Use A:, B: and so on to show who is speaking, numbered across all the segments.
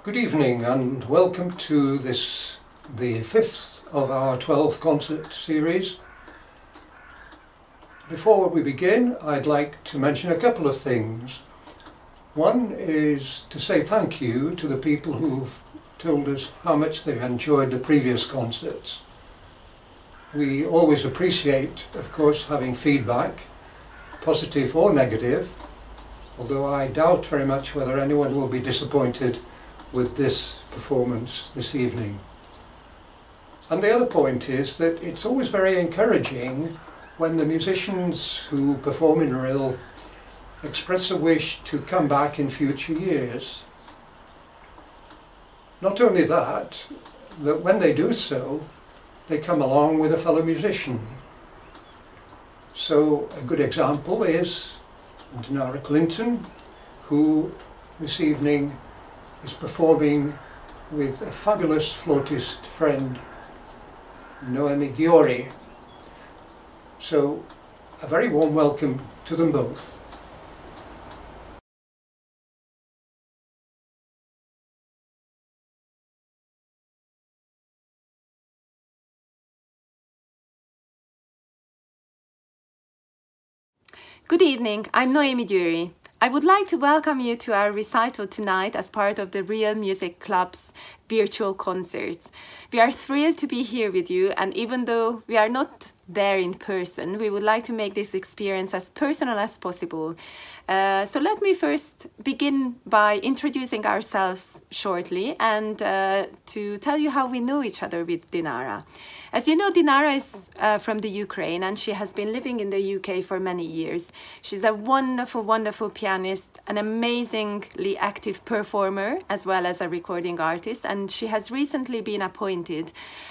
A: Good evening and welcome to the 5th of our 12 concert series. Before we begin, I'd like to mention a couple of things. One is to say thank you to the people who've told us how much they've enjoyed the previous concerts. We always appreciate, of course, having feedback, positive or negative, although I doubt very much whether anyone will be disappointed with this performance this evening. And the other point is that it's always very encouraging when the musicians who perform in Rill express a wish to come back in future years. Not only that, that when they do so, they come along with a fellow musician. So a good example is Dinara Klinton, who this evening is performing with a fabulous flautist friend, Noemi Gyori. So a very warm welcome to them both.
B: Good evening, I'm Noemi Gyori. I would like to welcome you to our recital tonight as part of the Real Music Club's virtual concerts. We are thrilled to be here with you, and even though we are not there in person, we would like to make this experience as personal as possible. So let me first begin by introducing ourselves shortly and to tell you how we know each other with Dinara. As you know, Dinara is from the Ukraine and she has been living in the UK for many years. She's a wonderful, wonderful pianist, an amazingly active performer as well as a recording artist, and she has recently been appointed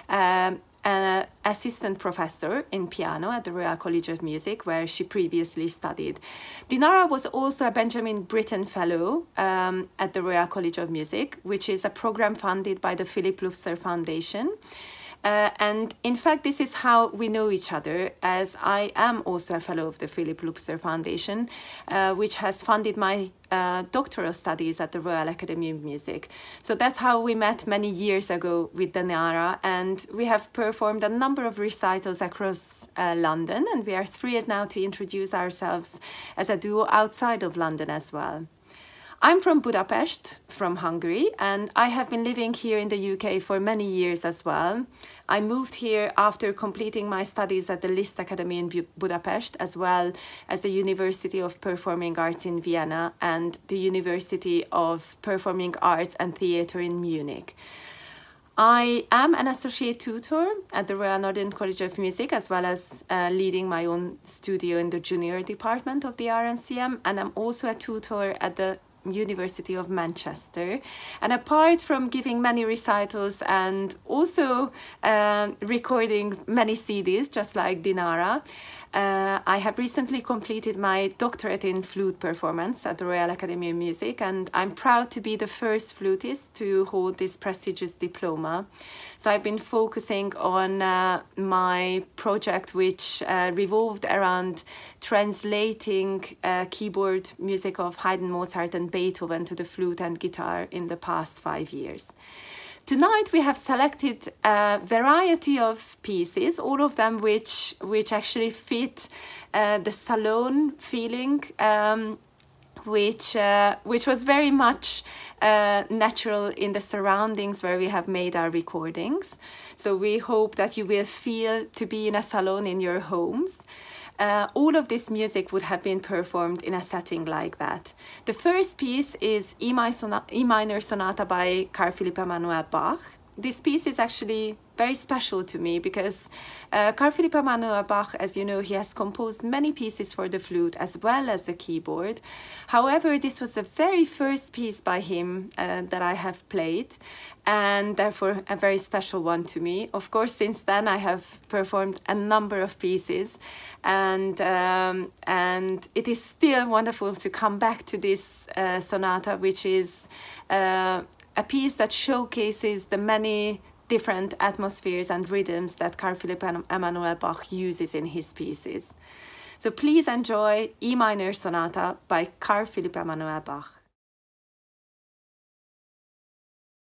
B: an assistant professor in piano at the Royal College of Music, where she previously studied. Dinara was also a Benjamin Britten Fellow at the Royal College of Music, which is a program funded by the Philip Lupser Foundation. And in fact, this is how we know each other, as I am also a fellow of the Philip Lupser Foundation, which has funded my doctoral studies at the Royal Academy of Music. So that's how we met many years ago with Dinara, and we have performed a number of recitals across London, and we are thrilled now to introduce ourselves as a duo outside of London as well. I'm from Budapest, from Hungary, and I have been living here in the UK for many years as well. I moved here after completing my studies at the Liszt Academy in Budapest, as well as the University of Performing Arts in Vienna and the University of Performing Arts and Theatre in Munich. I am an associate tutor at the Royal Northern College of Music, as well as leading my own studio in the junior department of the RNCM, and I'm also a tutor at the University of Manchester. And apart from giving many recitals and also recording many CDs, just like Dinara, I have recently completed my doctorate in flute performance at the Royal Academy of Music, and I'm proud to be the first flutist to hold this prestigious diploma. So I've been focusing on my project, which revolved around translating keyboard music of Haydn, Mozart and Beethoven to the flute and guitar in the past 5 years. Tonight we have selected a variety of pieces, all of them which actually fit the salon feeling, which was very much natural in the surroundings where we have made our recordings. So we hope that you will feel to be in a salon in your homes. All of this music would have been performed in a setting like that. The first piece is E minor Sonata by Carl Philipp Emanuel Bach. This piece is actually very special to me because Carl Philipp Emanuel Bach, as you know, he has composed many pieces for the flute as well as the keyboard. However, this was the very first piece by him that I have played, and therefore a very special one to me. Of course, since then I have performed a number of pieces, and it is still wonderful to come back to this sonata, which is a piece that showcases the many different atmospheres and rhythms that Carl Philipp Emanuel Bach uses in his pieces. So please enjoy E minor Sonata by Carl Philipp Emanuel Bach.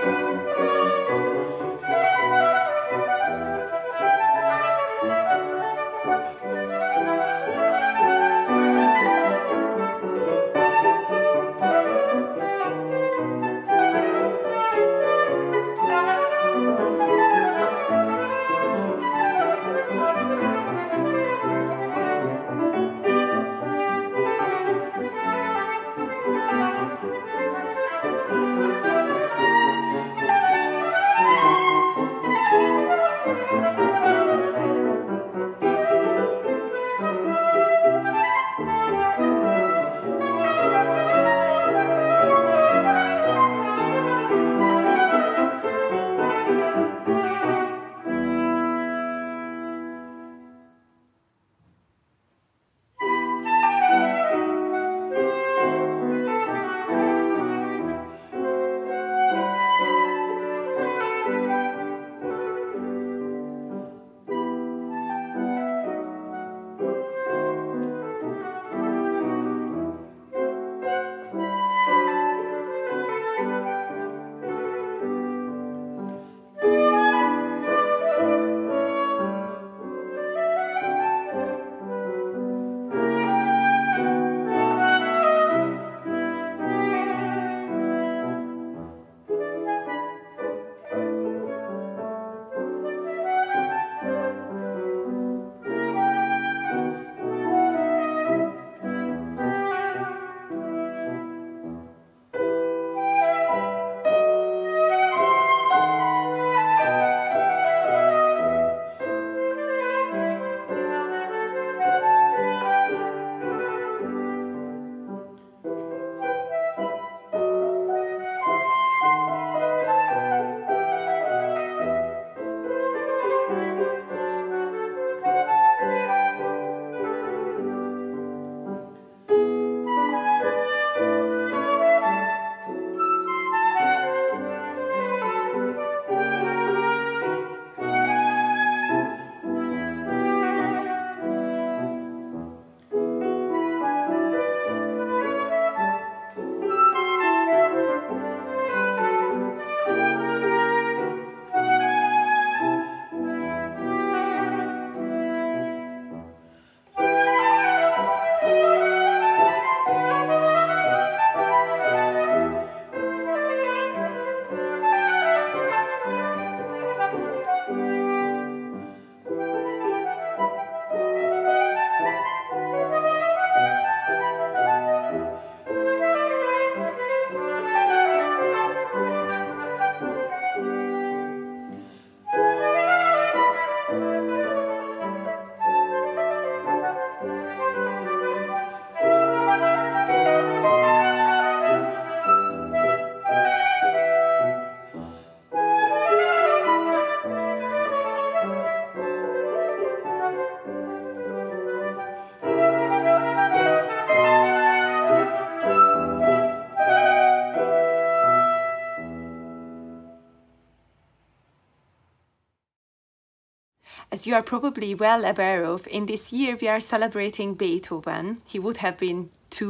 B: As you are probably well aware of, in this year we are celebrating Beethoven. He would have been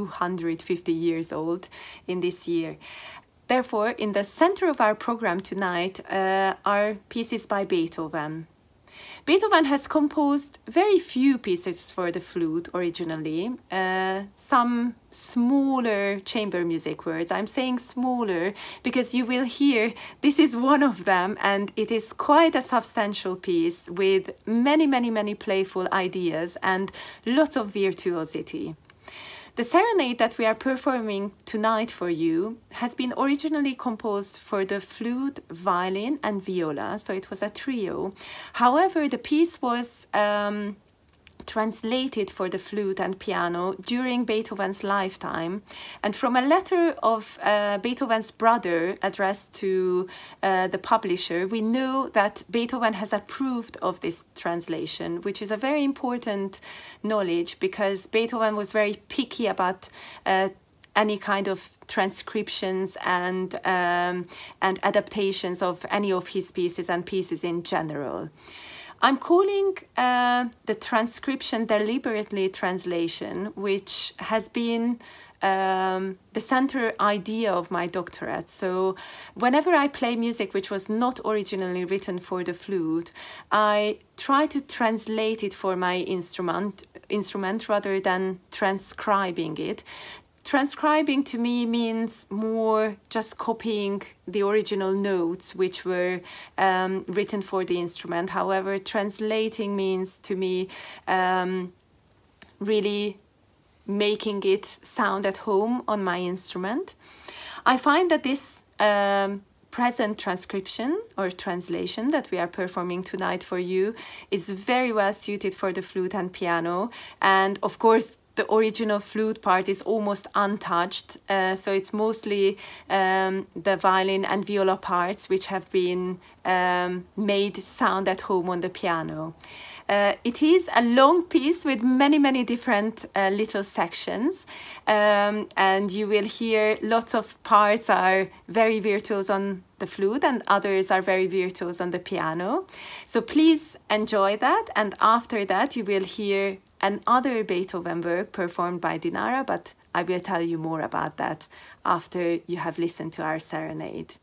B: 250 years old in this year. Therefore, in the center of our program tonight are pieces by Beethoven. Beethoven has composed very few pieces for the flute originally, some smaller chamber music works. I'm saying smaller because you will hear this is one of them, and it is quite a substantial piece with many playful ideas and lots of virtuosity. The Serenade that we are performing tonight for you has been originally composed for the flute, violin and viola, so it was a trio. However, the piece was translated for the flute and piano during Beethoven's lifetime, and from a letter of Beethoven's brother addressed to the publisher, we know that Beethoven has approved of this translation, which is a very important knowledge because Beethoven was very picky about any kind of transcriptions and adaptations of any of his pieces and pieces in general. I'm calling the transcription deliberately translation, which has been the center idea of my doctorate. So whenever I play music which was not originally written for the flute, I try to translate it for my instrument rather than transcribing it. Transcribing to me means more just copying the original notes which were written for the instrument. However, translating means to me really making it sound at home on my instrument. I find that this present transcription or translation that we are performing tonight for you is very well suited for the flute and piano, and of course the original flute part is almost untouched, so it's mostly the violin and viola parts which have been made sound at home on the piano. It is a long piece with many different little sections, and you will hear lots of parts are very virtuose on the flute and others are very virtuose on the piano. So please enjoy that, and after that you will hear another Beethoven work performed by Dinara, but I will tell you more about that after you have listened to our serenade.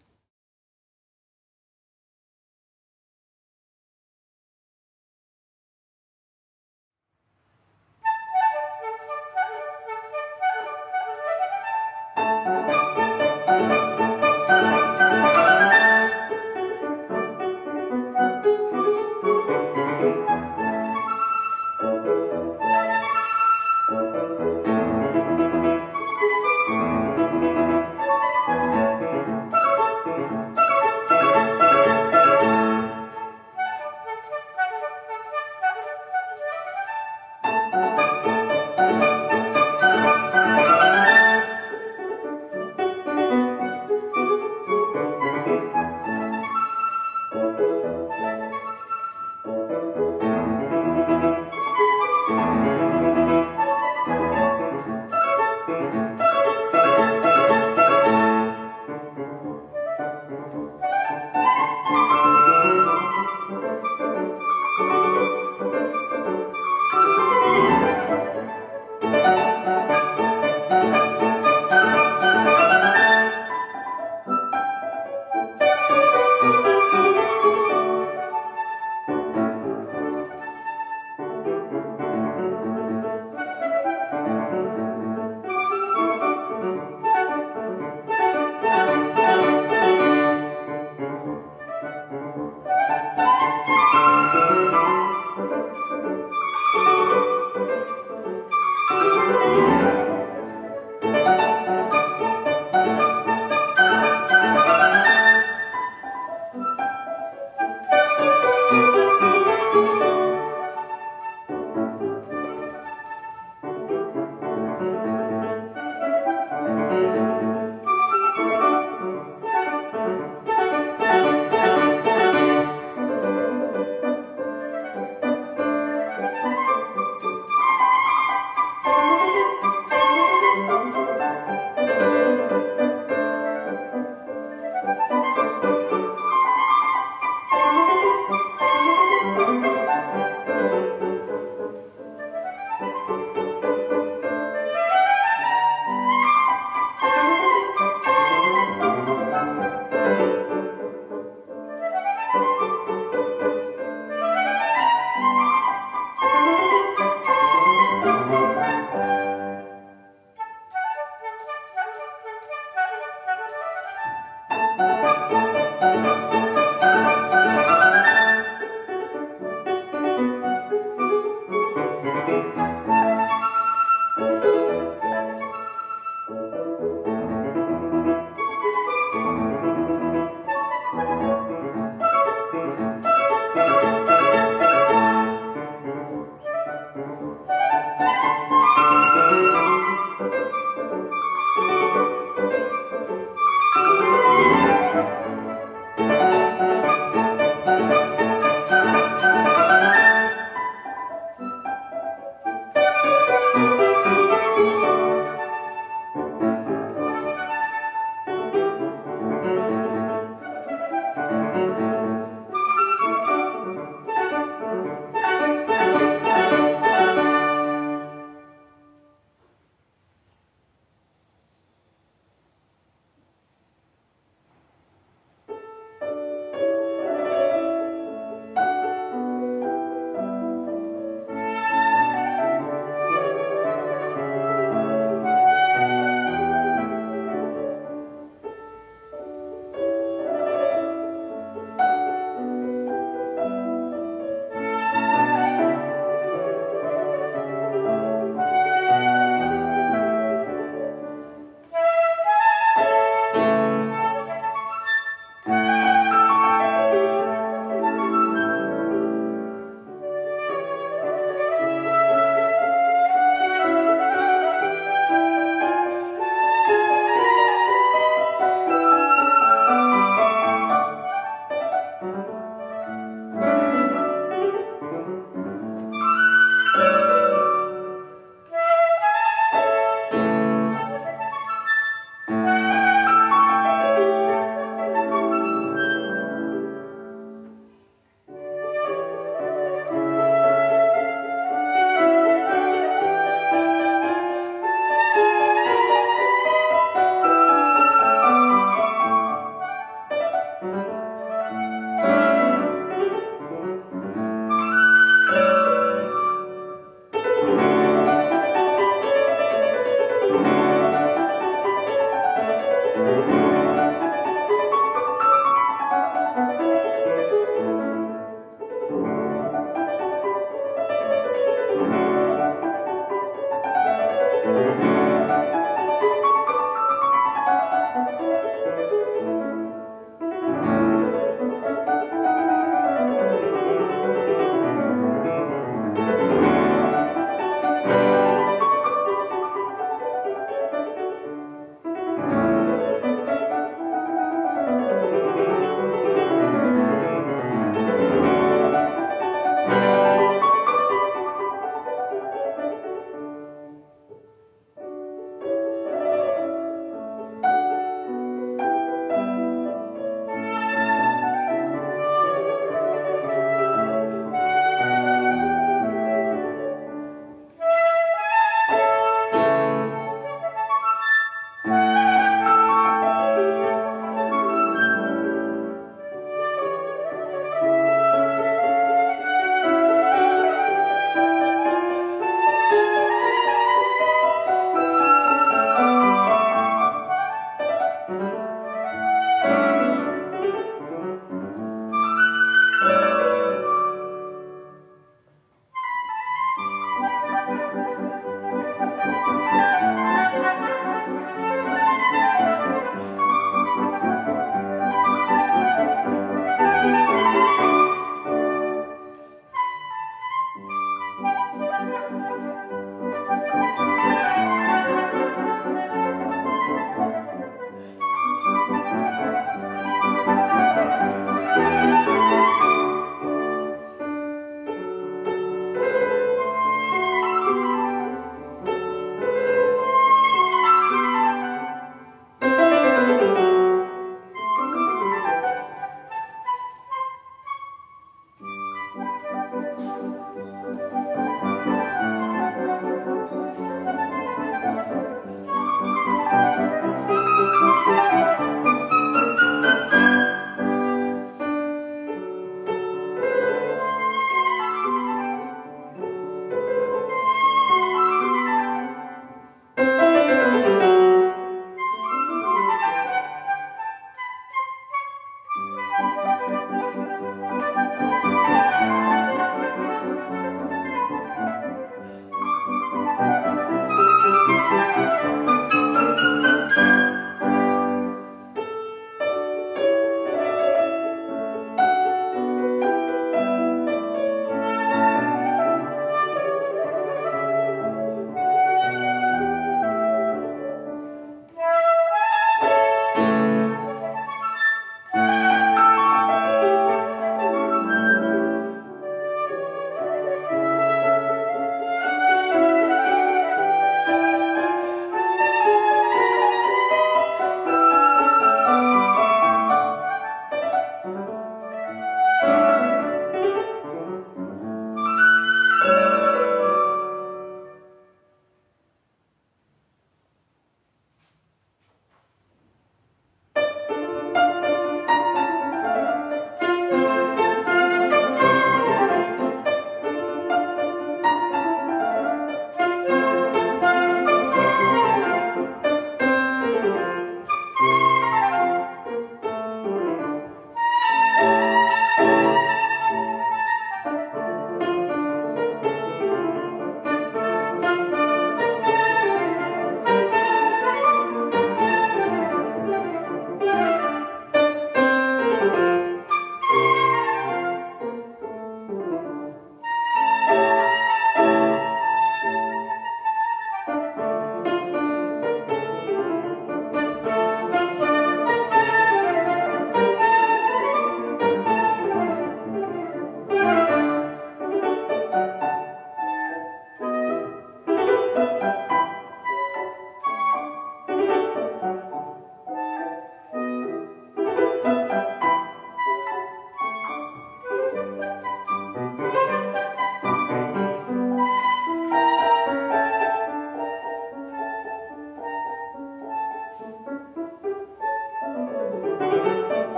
C: Thank you.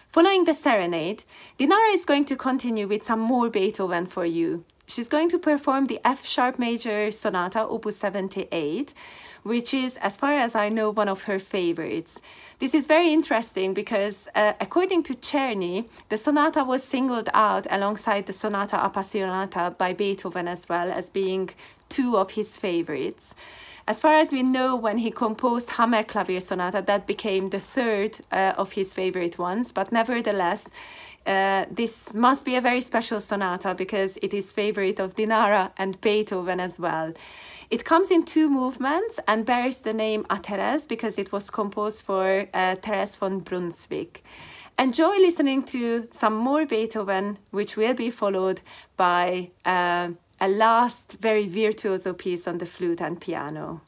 B: Following the Serenade, Dinara is going to continue with some more Beethoven for you. She's going to perform the F-sharp major sonata, opus 78, which is, as far as I know, one of her favorites. This is very interesting because, according to Czerny, the sonata was singled out alongside the Sonata Appassionata by Beethoven as well as being two of his favorites. As far as we know, when he composed Hammerklavier Sonata, that became the third of his favorite ones, but nevertheless, this must be a very special sonata because it is favorite of Dinara and Beethoven as well. It comes in two movements and bears the name A Therese because it was composed for Therese von Brunswick. Enjoy listening to some more Beethoven, which will be followed by a last very virtuoso piece on the flute and piano.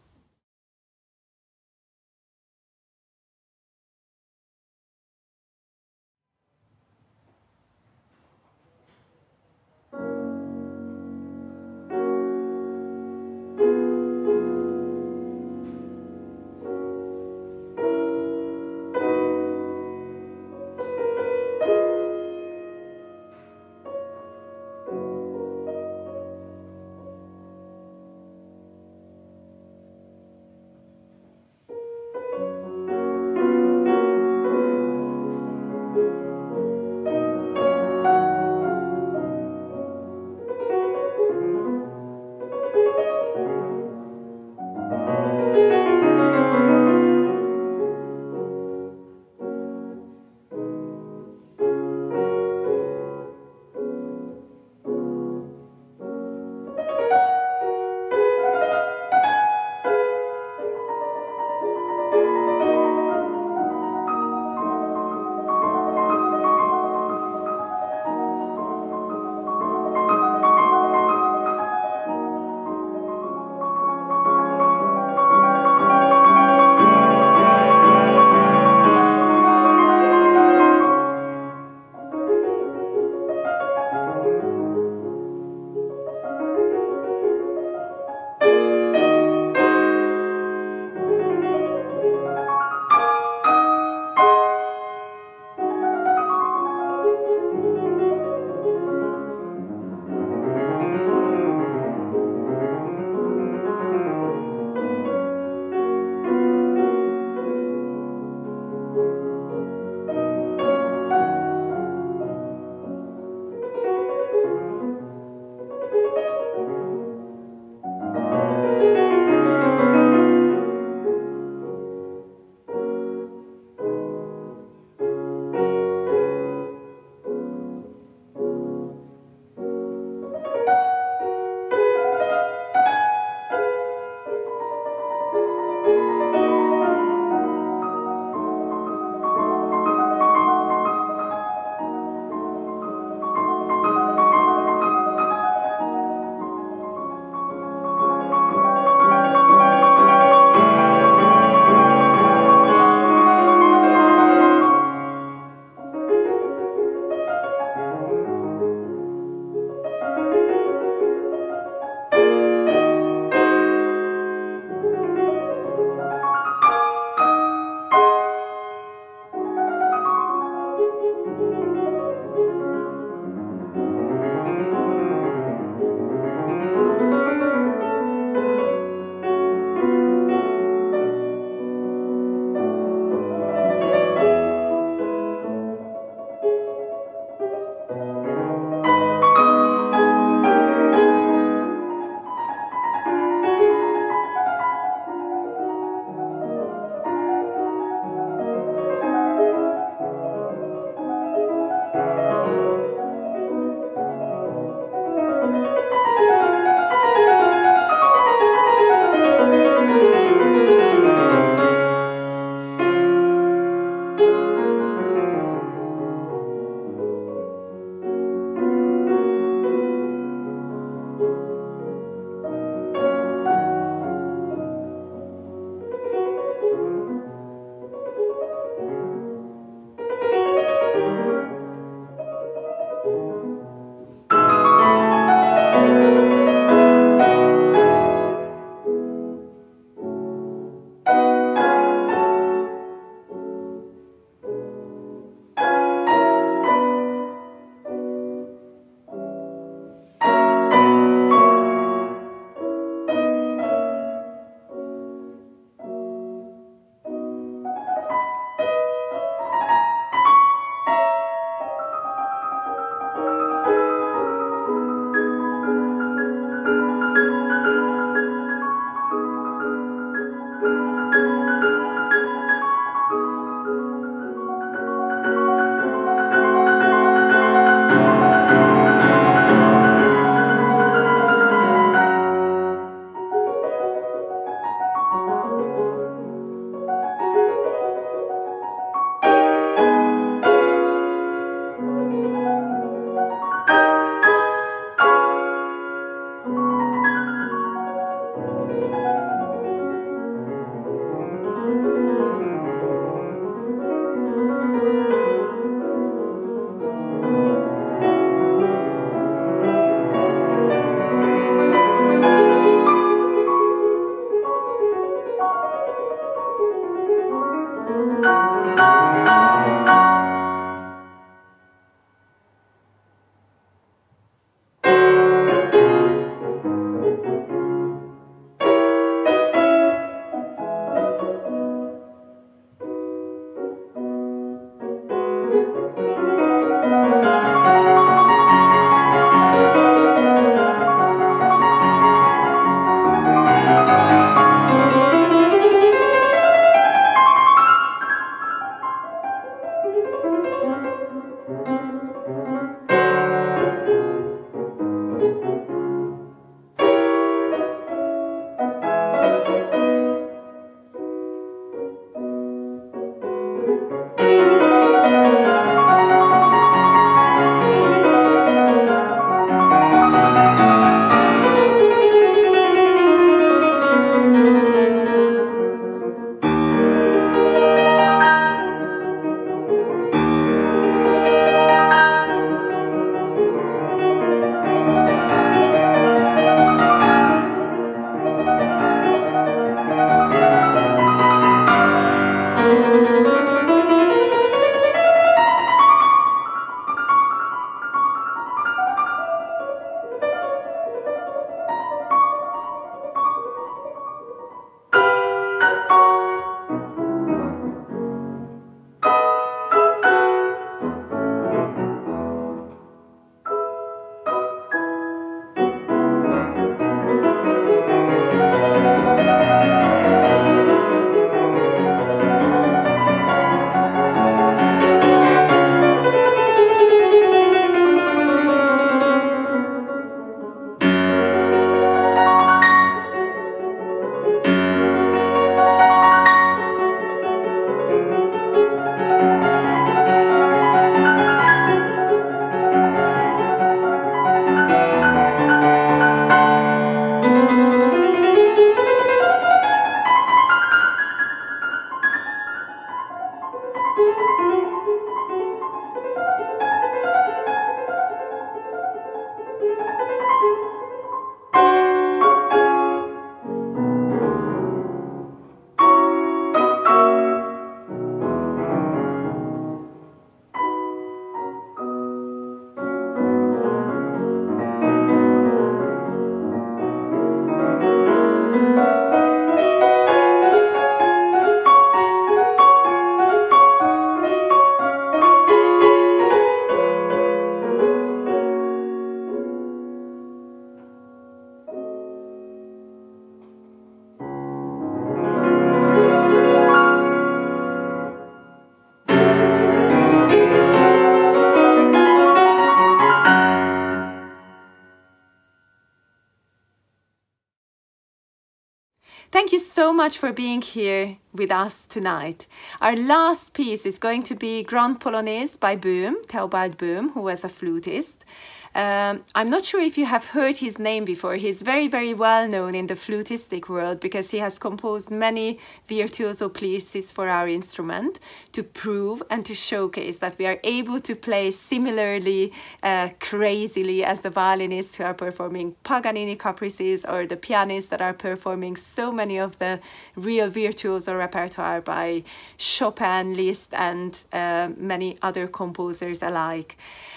B: Thank you so much for being here with us tonight. Our last piece is going to be Grand Polonaise by Boehm, Theobald Boehm, who was a flutist. I'm not sure if you have heard his name before. He's very, very well known in the flutistic world because he has composed many virtuoso pieces for our instrument to prove and to showcase that we are able to play similarly crazily as the violinists who are performing Paganini caprices or the pianists that are performing so many of the real virtuoso repertoire by Chopin, Liszt, and many other composers alike.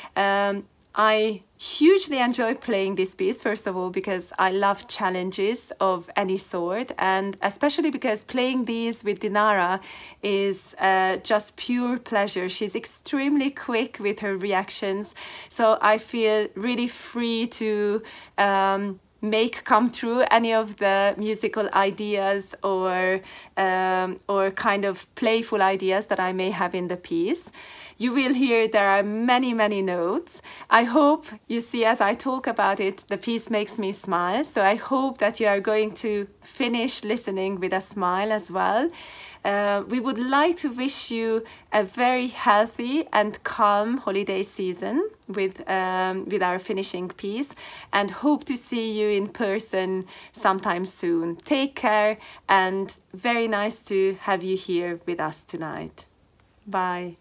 B: I hugely enjoy playing this piece, first of all, because I love challenges of any sort, and especially because playing these with Dinara is just pure pleasure. She's extremely quick with her reactions, so I feel really free to make come true any of the musical ideas or kind of playful ideas that I may have in the piece. You will hear there are many, many notes. I hope you see as I talk about it, the piece makes me smile. So I hope that you are going to finish listening with a smile as well. We would like to wish you a very healthy and calm holiday season with our finishing piece, and hope to see you in person sometime soon. Take care, and very nice to have you here with us tonight. Bye.